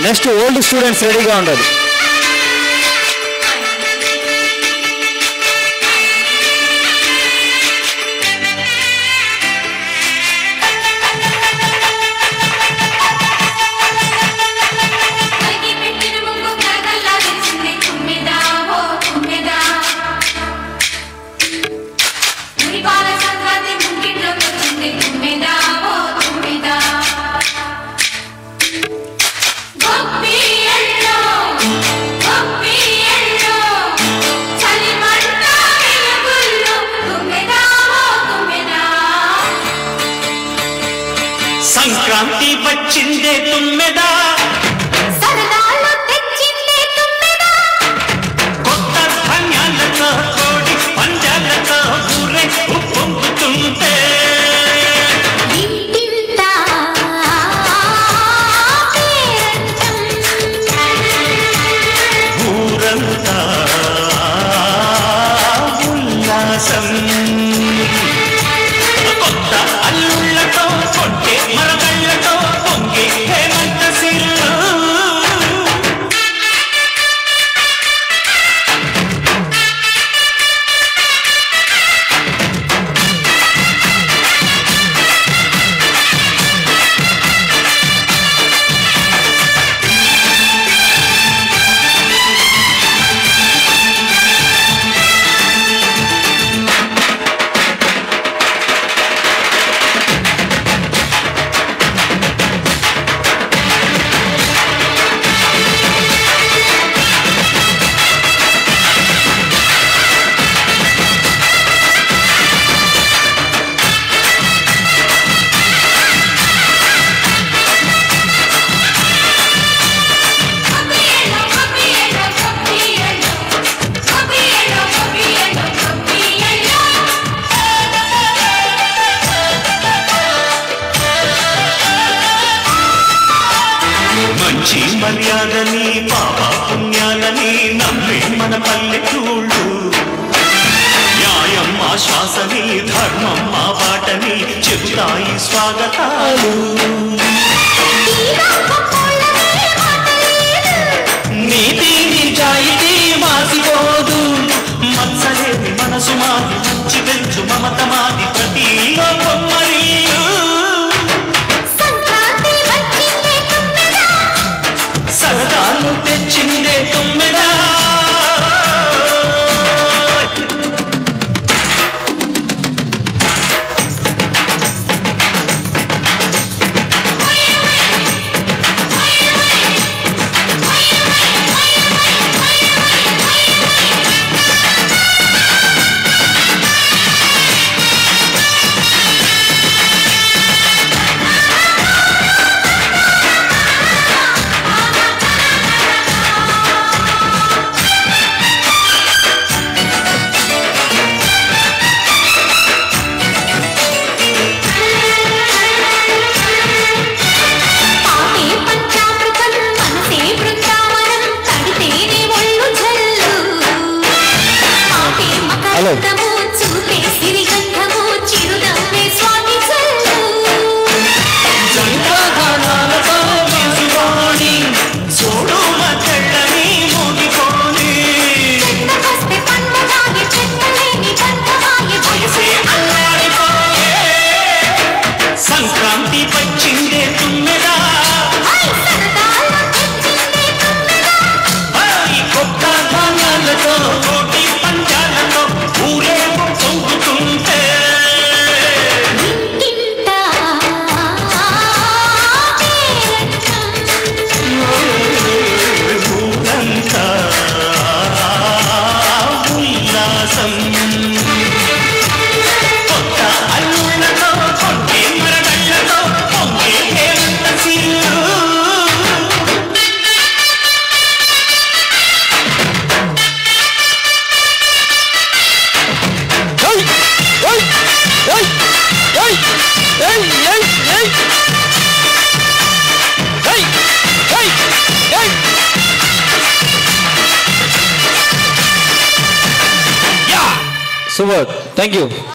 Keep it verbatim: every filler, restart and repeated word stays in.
Next old students రెడీగా ఉండాలి. సంక్రాంతి వచ్చిందే తుమ్మెదా, సరదాలు తెచ్చిందే తుమ్మెదా, కొత్త ధాన్యాలతో కోడి పంజాలతో ఊరే ఉప్పొంగుతుంటే ఇంటింటా పేరంటం, ఊరంతా ఉల్లాసం. కొత్త అల్లుళ్ళతో కొట్టే మరగళ్ళతో పొంగే హేమంత సిల్లు. మంచి మర్యాదని పాప పుణ్యాలని నమ్మే మన పల్లెటూళ్ళు, న్యాయం మా శ్వాసని ధర్మం మా బాటని చెబుతాయి స్వాగతాలు. నీతి నిజాయితీ మాసిపోదు, మత్సలేని మనసు మాది మంచి పెంచు మమత మాది ప్రతి బొమ్మరీలు. సరదాలు తెచ్చిందే తుమ్మెదా, చూపే సిరిగంధము చిరునవ్వే స్వామి చల్లు, జంగానాలతో వేసుకోని చూడు మచ్చళ్ళని మోగిపోని, చెట్టకొస్తే పండగాయ చెట్టలేని బంధమాయ వయసే అల్లాడిపోయే. సంక్రాంతి వచ్చిందే తుమ్మెదా, సరదాలు తెచ్చిందే తుమ్మెదా, కొత్త ధాన్యాలతో కోటి పంజాలతో ఊరే పొంగుతుంటే ఇంటింటా పేరంటం, ఊరంతా ఉల్లాసం. కొత్త అల్లుళ్ళతో కొట్టే మరగళ్ళతో పొంగే హేమంత సిల్లు. Super, thank you.